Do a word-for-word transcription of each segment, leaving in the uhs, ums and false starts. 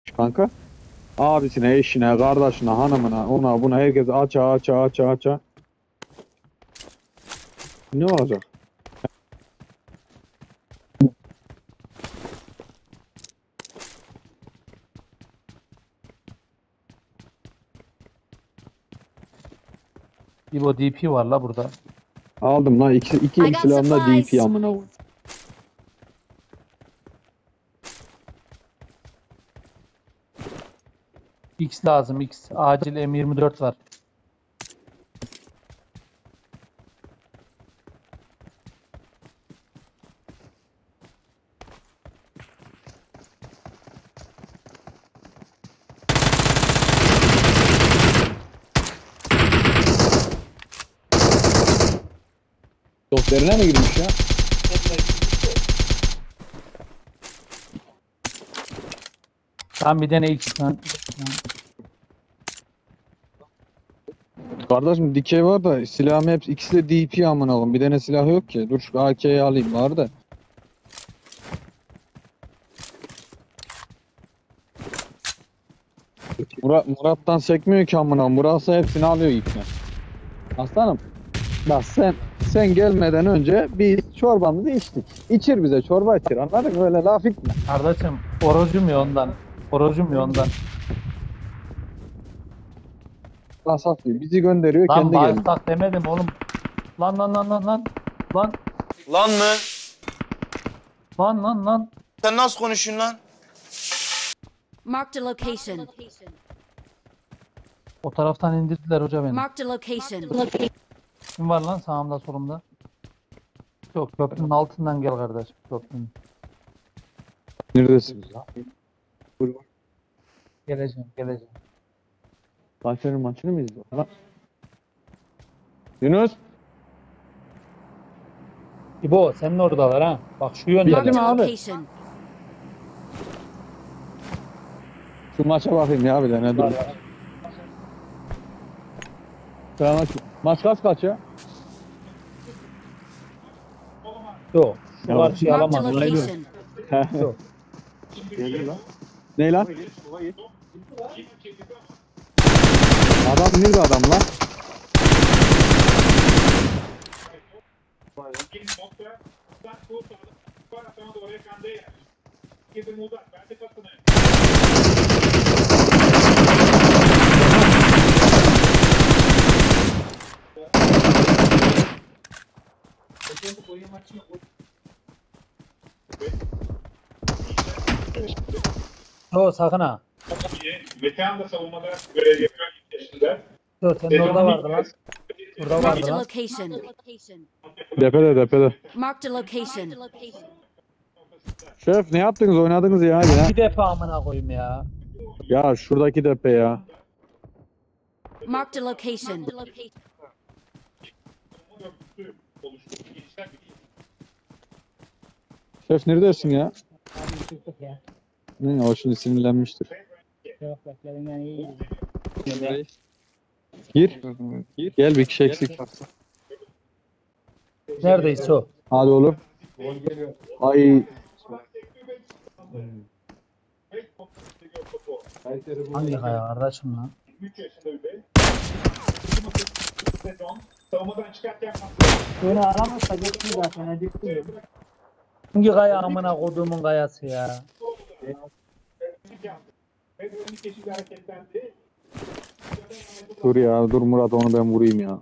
Kanka. Abisine, eşine, kardeşine, hanımına, ona buna herkes aça aça aça aça. Ne olacak? İbo D P var la burada. Aldım lan iki, iki I got silahımda D P supplies. amına koyayım. X lazım X. Acil M yirmi dört var. Dostlarına mı girmiş ya? Tam bir tane X lan. Kardeşim dikey var da silahım hepsi ikisi de D P amına koyayım. Bir tane silah yok ki. Dur şu A K'yi alayım var da. Murat, Murat'tan sekmiyor ki amına. Murat'sa hepsini alıyor ipne. Aslanım. Bak sen sen gelmeden önce biz çorbamızı içtik. İçir bize çorba içir. Anladın mı? Öyle laf etme. Kardeşim orozum ya ondan. Orozum ya ondan. Asaf diyor. Bizi gönderiyor Lan kendi geliyor. bağırsak demedim oğlum. Lan lan lan lan lan. Lan Lan mı? lan lan lan. Sen nasıl konuşuyorsun lan? Marked a location. O taraftan indirdiler hoca beni. Marked a location. Kim var lan sağımda solumda? Yok köprünün altından gel kardeş. Köprünün. Neredesin? Geleceğim geleceğim. Kayseri'nin maçını mı izliyor? Lan. Yunus. İbo senin oradalar ha. Bak şu Marked yönde. mi a abi? location. Şu maça bakayım ya bir de ne durum. Sıra maç. Maç kaç kaç ya? Yok. Şu Tamam. karşıyı Marked a alamaz. location. Yok. Ne lan? Adam nerede adam lan? Yok sakın ha. Metehan da savunmada görev yapıyor ilk yaşında. Dur senin orada vardı lan. Burada vardı Marked a lan. location. Depede depede. Marked a location. Şef ne yaptınız oynadınız ya hadi ya. Bir defa amına koyayım ya. Ya şuradaki depe ya. Marked a location. Şef neredesin ya? Ne o şimdi sinirlenmiştir. Gir. Gel bir kişi eksik. Neredeyse o. Hadi oğlum. Ay Hangi kaya kardeşim lan? üç yaşında bir bey. Sezon savunmadan çıkarken Beni aramazsa geçmiyor zaten. Hadi hangi kaya amına koduğumun kayası ya? ve on iki yaşında hareketlendi. dur ya dur Murat onu ben vurayım ya.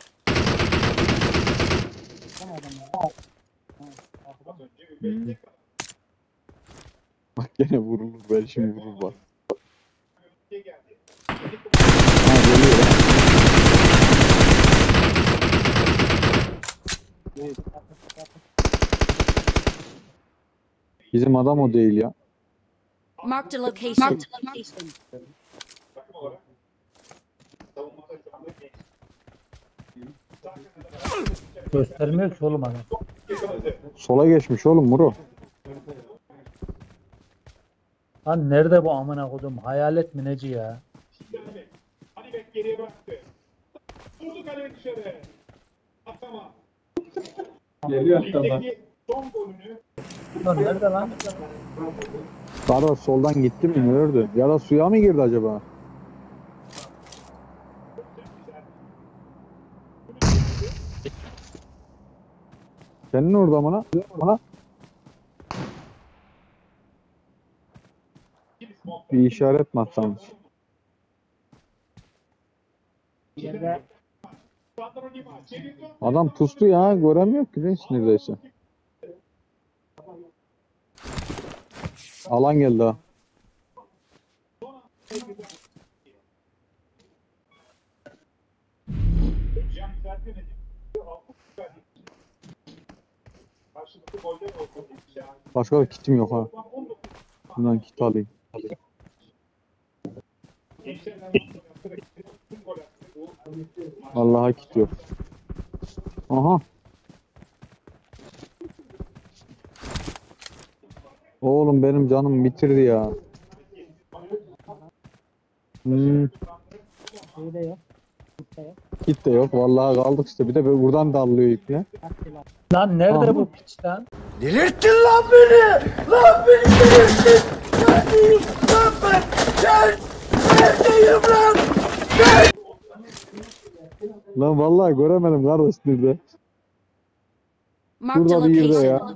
Bak gene vurulur ben şimdi vurur bak. Ha geliyor ya. Bizim adam o değil ya. Marked a location. Göstermiyor ki oğlum adam. Sola geçmiş oğlum Muro. Lan nerede bu amına kodum? Hayalet mi neci ya? Hadi bek geriye bıraktı. Vurdu kaleye dışarı. Atama. Geliyor Ligdeki Lan nerede lan? Kardeş soldan gitti mi gördü? Ya da suya mı girdi acaba? Senin orada mı lan? Bana bir işaret mi atsanız? Yerde Adam pustu ya, göremiyor ki reis neredeyse. Alan geldi ha. Başka da kitim yok ha. Bundan kit alayım. Vallahi kit yok. Aha. Oğlum benim canım bitirdi ya. Hmm, şeyi de yok. Kimse yok. kit de yok. Vallahi kaldık işte. Bir de böyle buradan dallıyor ipne. Lan nerede Aha. bu piç lan? Delirttin lan beni! Lan beni delirttin! Neredeyim lan ben? Gel! Neredeyim lan? Lan vallahi göremedim kardeş nerede. Marked a Burada bir yerde location. ya.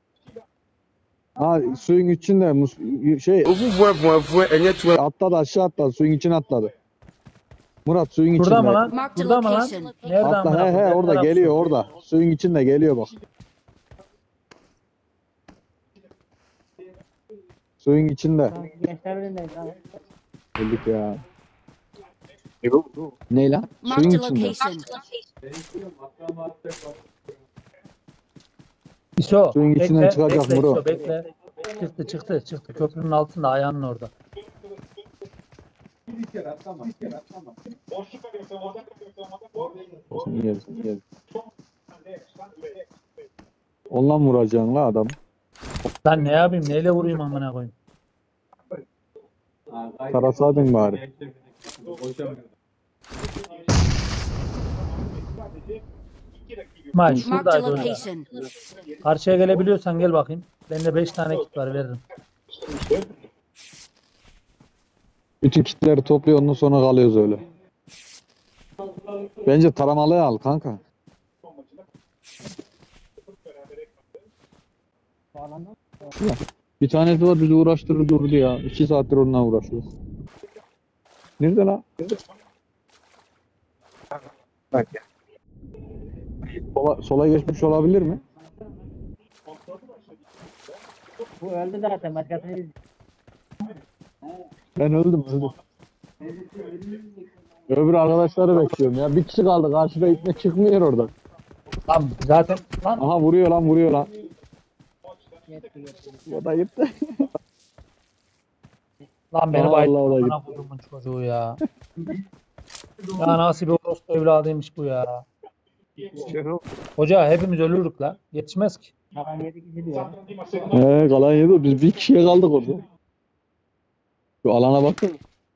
Ha suyun içinde mus- şey atladı aşağı atladı suyun içine atladı. Murat suyun içinde. Burada mı lan? Marked a Burada mı lan? location. Nerede amına Atla he he koyayım? orada Nerede geliyor lan? orada. Suyun içinde geliyor bak. Suyun içinde. Öldük ya. Ne lan? Suyun Marked a içinde. location. İso, Suyun bekle, içinden çıkacak bekle, Muro. İso, bekle. Çıktı çıktı çıktı. Köprünün altında ayağının orada. Boşluk arıyorsa orada kalıyorsa orada Olsun, yeriz, yeriz. Onunla mı vuracaksın la adam? Lan ne yapayım? Neyle vurayım amına koyayım? Tarasaydın bari. Maç Marked a şuradaydı orada. location. Karşıya gelebiliyorsan gel bakayım. Bende beş tane kit var veririm. Bütün kitleri topluyor ondan sonra kalıyoruz öyle. Bence taramalıya al kanka. Şuna. Bir tanesi var bizi uğraştırır durdu ya. İki saattir onunla uğraşıyoruz. Nerede la? Bak ya. Sola, sola geçmiş olabilir mi? Bu öldü zaten. Başkasını Ben öldüm öldüm. Öbür arkadaşları bekliyorum ya. Bir kişi kaldı karşıda ipne çıkmıyor oradan. Lan zaten lan. Aha vuruyor lan vuruyor lan. O da gitti. Lan beni Allah bayılttı. Allah, o da Bana kodumun çocuğu ya. Ya nasıl bir orospu evladıymış bu ya. Hoca hepimiz ölürük la. Yetişmez ki. He kalan yedi. Biz bir kişiye kaldık orada. Şu alana bakın.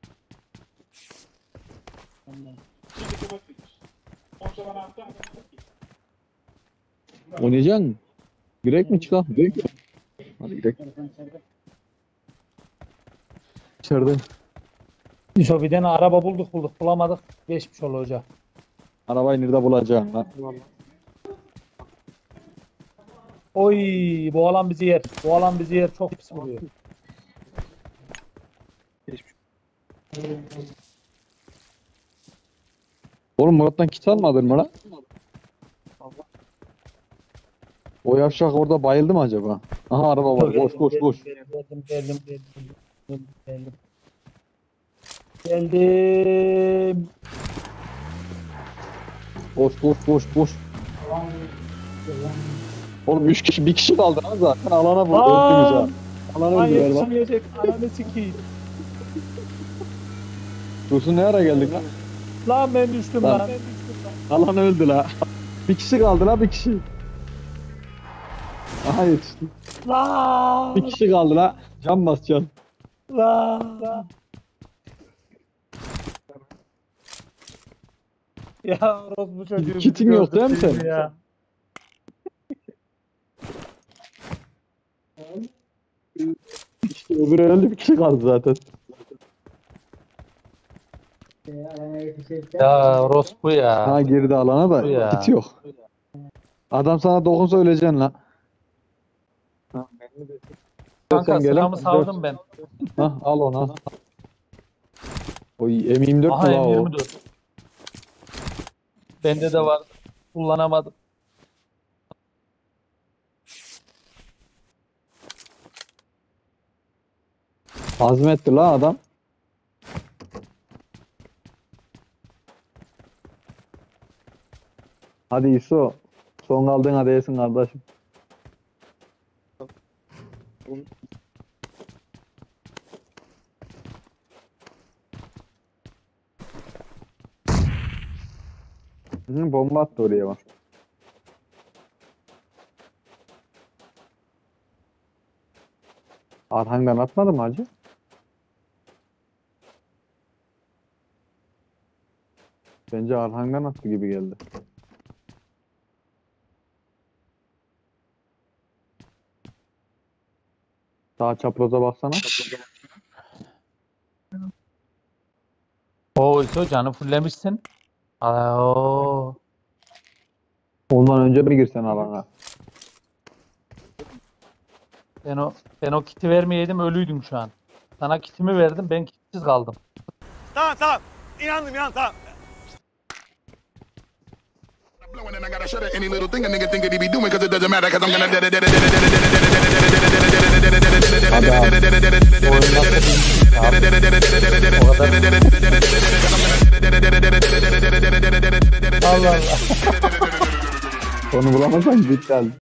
Oynayacaksın mı? Girek mi çıkalım? Girek mi? Hadi girek. İçeride. İso bir tane araba bulduk bulduk bulamadık. Geçmiş ol hoca. Arabayı nerede bulacağım lan? Oy bu alan bizi yer. Bu alan bizi yer çok pis vuruyor. Oğlum Murat'tan kit almadın mı lan? O yavşak orada bayıldı mı acaba? Aha araba var. Koş koş koş. Geldim geldim geldim. Geldim geldim. Geldim. Koş koş koş koş. Oğlum üç kişi bir kişi kaldı lan zaten alana vurdu öldünüz ha. Lan! Alana Ay öldüler lan. yetişmeyecek. Ananı sikeyim. Dursun ne ara geldik lan? Lan ben düştüm Lan. lan. Alan öldü la. Bir kişi kaldı la bir kişi. Aha yetişti. Lan. Bir kişi kaldı la. Can bas can. Lan. Ya orospu çocuğu. Kitin yok değil mi bizi senin? ya. Öbürü öldü, bir kişi kaldı zaten. Ya orospu ya. Ha girdi alana da Ya. hiç yok. Adam sana dokunsa öleceksin lan. Kanka Sen gel sıramı lan. saldım ben. Ha, al onu al. Oy M yirmi dört Aha mu la M o? yirmi dört. Bende de var. Kullanamadım. Azmetti la adam. Hadi İso. Son kaldığın hadi yesin kardeşim. Hı, bomba attı oraya bak. Arhan'dan atmadı mı hacı? Bence Arhan'dan attı gibi geldi. Sağ çapraza baksana. Oo İso canı fullemişsin. Aa, oo. Ondan önce bir girsen alana. Ben o, ben o kiti vermeyeydim ölüydüm şu an. Sana kitimi verdim ben kitsiz kaldım. Tamam tamam. İnandım inan tamam. Blowing and I gotta shut it. Any little thing a nigga think that he be doing, cause it doesn't matter, cause I'm gonna. Allah Allah. Onu bulamazsan git gel.